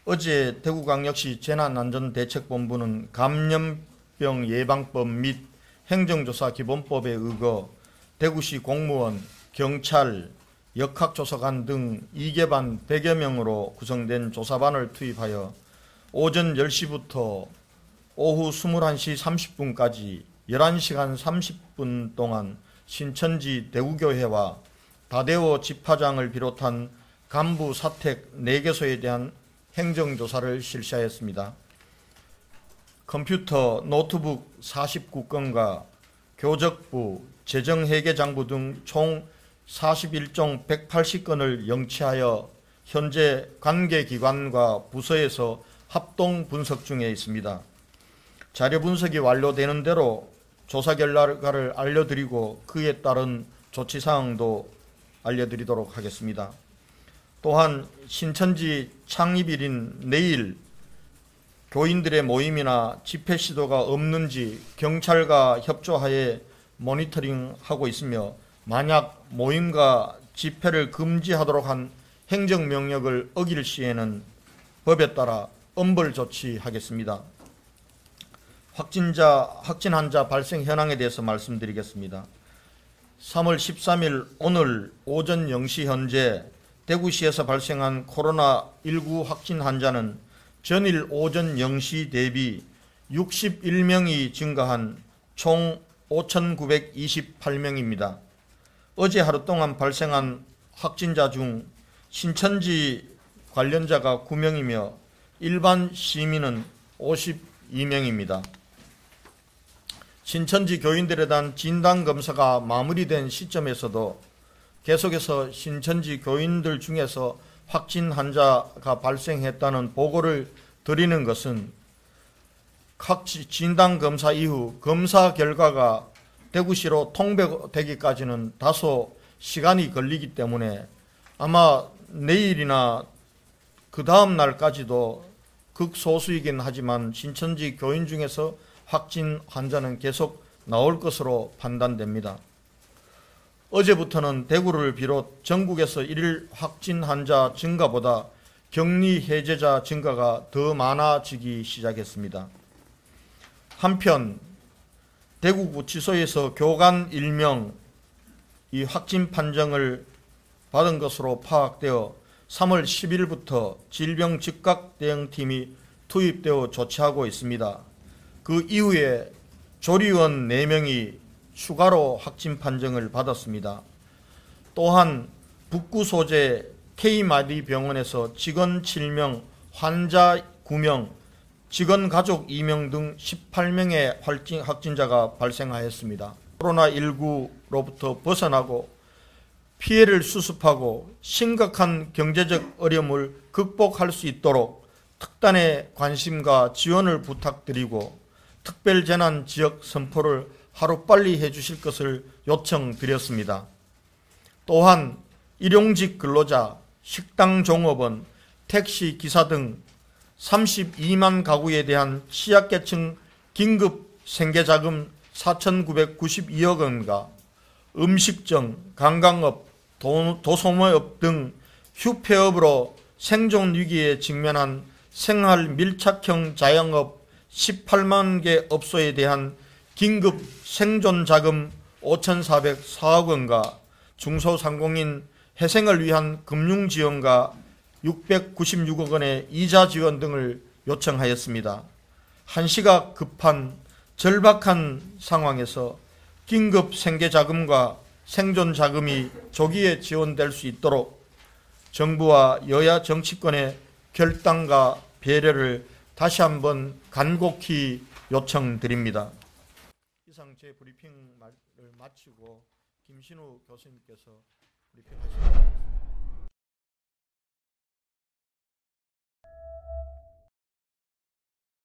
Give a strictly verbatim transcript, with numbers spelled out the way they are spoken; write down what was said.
어제 대구광역시 재난안전대책본부는 감염병 예방법 및 행정조사 기본법에 의거 대구시 공무원, 경찰, 역학조사관 등 이 개 반 백여 명으로 구성된 조사반을 투입하여 오전 열 시부터 오후 스물한 시 삼십 분까지 열한 시간 삼십 분 동안 신천지 대구교회와 다대오 집화장을 비롯한 간부 사택 네 개소에 대한 행정조사를 실시하였습니다. 컴퓨터, 노트북 사십구 건과 교적부, 재정회계장부 등 총 사십일 종 백팔십 건을 영치하여 현재 관계기관과 부서에서 합동 분석 중에 있습니다. 자료 분석이 완료되는 대로 조사 결과를 알려드리고 그에 따른 조치사항도 알려드리도록 하겠습니다. 또한 신천지 창립일인 내일 교인들의 모임이나 집회 시도가 없는지 경찰과 협조하에 모니터링하고 있으며 만약 모임과 집회를 금지하도록 한 행정명령을 어길 시에는 법에 따라 엄벌 조치하겠습니다. 확진자, 확진 환자 발생 현황에 대해서 말씀드리겠습니다. 삼월 십삼일 오늘 오전 영 시 현재 대구시에서 발생한 코로나 십구 확진 환자는 전일 오전 영 시 대비 육십일 명이 증가한 총 오천구백이십팔 명입니다. 어제 하루 동안 발생한 확진자 중 신천지 관련자가 구 명이며 일반 시민은 오십이 명입니다. 신천지 교인들에 대한 진단검사가 마무리된 시점에서도 계속해서 신천지 교인들 중에서 확진 환자가 발생했다는 보고를 드리는 것은 각 진단검사 이후 검사 결과가 대구시로 통보되기까지는 다소 시간이 걸리기 때문에 아마 내일이나 그 다음 날까지도 극소수이긴 하지만 신천지 교인 중에서 확진 환자는 계속 나올 것으로 판단됩니다. 어제부터는 대구를 비롯 전국에서 일일 확진 환자 증가보다 격리 해제자 증가가 더 많아지기 시작했습니다. 한편 대구구치소에서 교관 일 명 이 확진 판정을 받은 것으로 파악되어 삼월 십일부터 질병 즉각 대응팀이 투입되어 조치하고 있습니다. 그 이후에 조리원 네 명이 추가로 확진 판정을 받았습니다. 또한 북구 소재 K마디 병원에서 직원 칠 명, 환자 구 명, 직원 가족 이 명 등 십팔 명의 확진자가 발생하였습니다. 코로나 십구로부터 벗어나고 피해를 수습하고 심각한 경제적 어려움을 극복할 수 있도록 특단의 관심과 지원을 부탁드리고 특별재난지역 선포를 하루빨리 해주실 것을 요청드렸습니다. 또한 일용직 근로자, 식당 종업원, 택시 기사 등 삼십이만 가구에 대한 취약계층 긴급 생계자금 사천구백구십이억 원과 음식점, 관광업, 도, 도소매업 등 휴폐업으로 생존 위기에 직면한 생활 밀착형 자영업 십팔만 개 업소에 대한 긴급 생존자금 오천사백사억 원과 중소상공인 회생을 위한 금융지원과 육백구십육억 원의 이자 지원 등을 요청하였습니다. 한시가 급한 절박한 상황에서 긴급 생계자금과 생존자금이 조기에 지원될 수 있도록 정부와 여야 정치권의 결단과 배려를 다시 한번 간곡히 요청드립니다. 이상 제 브리핑을 마치고 김신우 교수님께서 브리핑하시겠습니다.